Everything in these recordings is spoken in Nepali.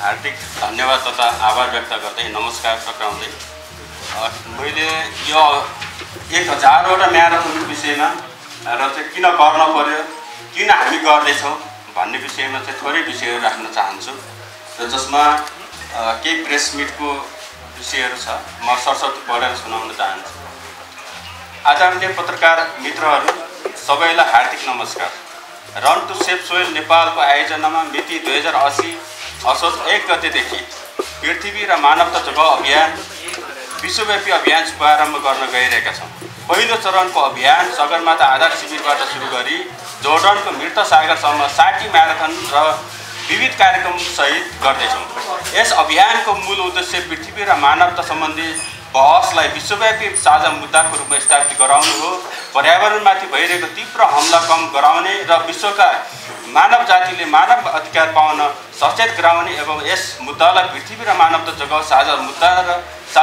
हार्दिक धन्यवाद तथा आभार व्यक्त गर्दै नमस्कार टक्राउँदै मैले यो 1000वटा म्याराथन विषयमा र चाहिँ किन गर्न पर्यो, किन हामी गर्दैछौँ भन्ने विषयमा चाहिँ थोरै विषयहरू राख्न चाहन्छु र जसमा केही प्रेस मिटको विषयहरू छ। म सरस्वती पढेर सुनाउन चाहन्छु। आदरणीय पत्रकार मित्रहरू सबैलाई हार्दिक नमस्कार। रन टु सेभ सोइल नेपालको आयोजनामा मिति 2080 असोज 1 गतेदेखि पृथ्वी र मानवता जोगाऊ अभियान विश्वव्यापी अभियान शुभारम्भ गर्न गइरहेका छौँ। पहिलो चरणको अभियान सगरमाथा आधार शिविरबाट सुरु गरी जोर्डनको मृत सागरसम्म 60 म्याराथन र विविध कार्यक्रम सहित गर्दैछौँ। यस अभियानको मूल उद्देश्य पृथ्वी र मानवता सम्बन्धी बहसलाई विश्वव्यापी साझा मुद्दाको रूपमा स्थापित गराउनु हो, पर्यावरणमाथि भइरहेको तीव्र हमला कम गराउने र विश्वका मानव जातिले मानव अधिकार पाउन सचेत गराउने एवं यस मुद्दालाई पृथ्वी र मानवता जोगाऊ साझा मुद्दा र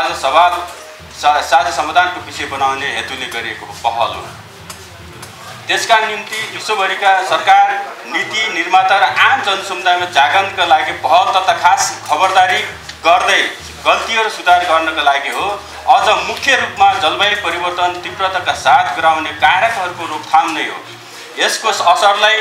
साझा समाधानको विषय बनाउने हेतुले गरिएको पहल हो। त्यसका निम्ति विश्वभरिका सरकार, नीति निर्माता र आम जनसमुदायमा जागरणका लागि पहल तथा खास खबरदारी गर्दै गल्तीहरू सुधार गर्नका लागि हो। अझ मुख्य रूपमा जलवायु परिवर्तन तीव्रताका साथ गराउने कारकहरूको रोकथाम नै हो। यसको असरलाई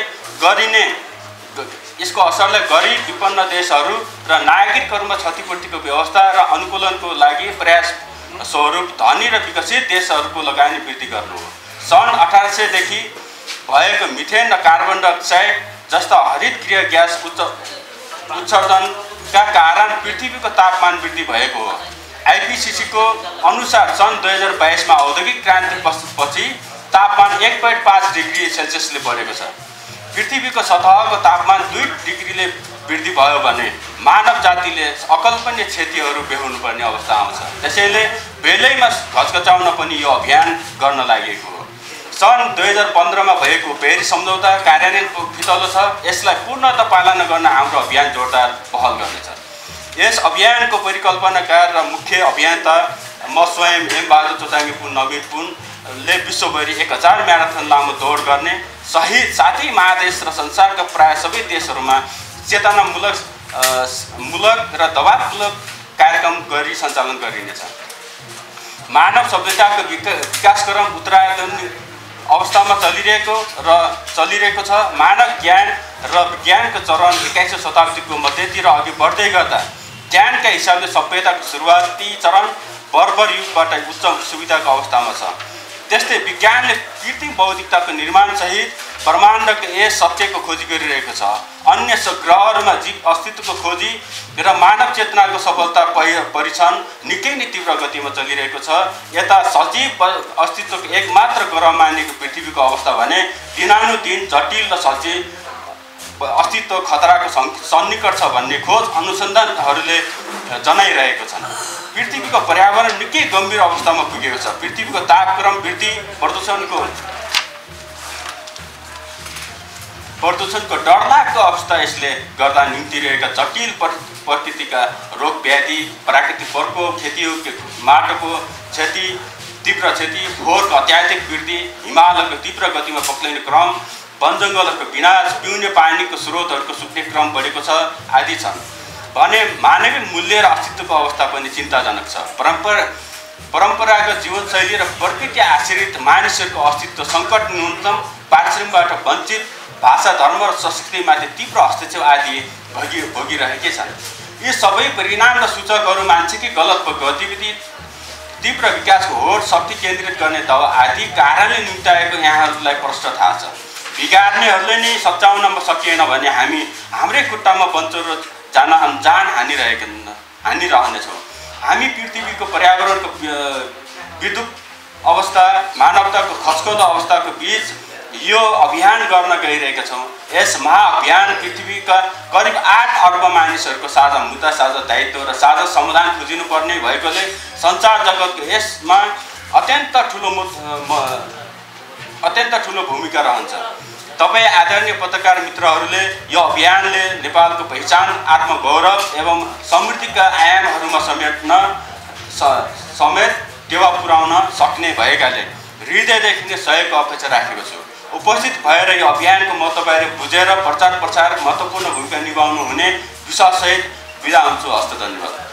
गरिब विपन्न देशहरू र नागरिकहरूमा क्षतिपूर्तिको व्यवस्था र अनुकूलनको लागि प्रयास स्वरूप धनी र विकसित देशहरूको लगानी वृद्धि गर्नु हो। सन् 1800 देखि भएको मिथेन र कार्बन डाइअक्साइड जस्ता हरित गृह ग्यास उत्सर्जनका कारण पृथ्वीको तापमान वृद्धि भएको हो। आइपिसिसीको अनुसार सन् 2022 मा औद्योगिक क्रान्ति पछि तापमान 1.5 डिग्री सेल्सियसले बढेको छ। पृथ्वीको सतहको तापमान 2 डिग्रीले वृद्धि भयो भने मानव जातिले अकल्पनीय क्षतिहरू बेहोर्नु पर्ने अवस्था आउँछ। त्यसैले बेलैमा घचघचाउन पनि यो अभियान गर्न लागेको हो। सन् 2015 मा भएको पेरिस सम्झौता कार्यान्वयनको फितलो छ। यसलाई पूर्णतः पालना गर्न हाम्रो अभियान जोरदार पहल गर्नेछ। यस अभियानको परिकल्पनाकार र मुख्य अभियन्ता म स्वयं एम बहादुर चोचाङ्गे पुन नवीन पुनले विश्वभरि 1000 म्याराथन लामो दौड गर्ने सहित साथै महादेश र संसारका प्राय सबै देशहरूमा चेतनामूलक र दबावमूलक कार्यक्रम गरी सञ्चालन गरिनेछ। मानव सभ्यताको विकासक्रम उत्तरायण अवस्थामा चलिरहेको छ। मानव ज्ञान र विज्ञानको चरण 21औं शताब्दीको मध्यतिर अघि बढ्दै गर्दा ज्ञानका हिसाबले सभ्यताको सुरुवाती चरण बर्बर युगबाट उच्च सुविधाको अवस्थामा छ। त्यस्तै विज्ञानले कृत्रिम बौद्धिकताको निर्माण सहित ब्रह्माण्डको यस सत्यको खोजी गरिरहेको छ। अन्य ग्रहहरूमा जीव अस्तित्वको खोजी र मानव चेतनाको सफलता परीक्षण निकै नै तीव्र गतिमा चलिरहेको छ। यता सजीव अस्तित्वको एकमात्र ग्रह मानिएको पृथ्वीको अवस्था भने दिनानुदिन जटिल र सजीव अस्तित्व खतराको सन्निकट छ भन्ने खोज अनुसन्धानहरूले जनाइरहेको छन्। पृथ्वीको पर्यावरण निकै गम्भीर अवस्थामा पुगेको छ। पृथ्वीको तापक्रम वृद्धि, प्रदूषणको डरलाग्दो अवस्था यसले गर्दा निम्तिरहेका जटिल प्रकृतिका रोग व्याधि, प्राकृतिक प्रकोप, खेतीयोग माटोको क्षति, तीव्र क्षति, फोहोरको अत्याधिक वृद्धि, हिमालयको तीव्र गतिमा पक्लिने क्रम, वनजङ्गलहरूको विनाश, पिउने पानीको स्रोतहरूको सुक्ने क्रम बढेको छ आदि छन् भने मानवीय मूल्य र अस्तित्वको अवस्था पनि चिन्ताजनक छ। परम्परागत जीवनशैली र प्रकृति आश्रित मानिसहरूको अस्तित्व सङ्कट, न्यूनतम पारिश्रमिकबाट वञ्चित, भाषा, धर्म र संस्कृतिमाथि तीव्र हस्तक्षेप आदि भोगिरहेकै छन्। यी सबै परिणाम र सूचकहरू मान्छेकै गलत गतिविधि, तीव्र विकासको होड, शक्ति केन्द्रित गर्ने दबाव आदि कारणले निम्ताएको यहाँहरूलाई प्रष्ट थाहा छ। बिगार्नेहरूले नै सच्याउन सकिएन भने हाम्रै खुट्टामा बन्चरो जान हानिरहनेछौँ। हामी पृथ्वीको पर्यावरणको विद्युत अवस्था, मानवताको खस्कदो अवस्थाको बीच यो अभियान गर्न गइरहेका छौँ। यस महाअभियान पृथ्वीका करिब 8 अर्ब मानिसहरूको साझा मुद्दा, साझा दायित्व र साझा समाधान खोजिनुपर्ने भएकोले सञ्चार जगतको यसमा अत्यन्त ठुलो भूमिका रहन्छ। तपाईँ आदरणीय पत्रकार मित्रहरूले यो अभियानले नेपालको पहिचान, आत्मगौरव एवं समृद्धिका आयामहरूमा समेत टेवा पुर्याउन सक्ने भएकाले हृदयदेखि नै सहयोगको अपेक्षा राखेको छु। उपस्थित भएर यो अभियानको महत्त्वबारे बुझेर प्रचार प्रसार महत्त्वपूर्ण भूमिका निभाउनु हुने विश्वाससहित बिदा हुन्छु। हस्त, धन्यवाद।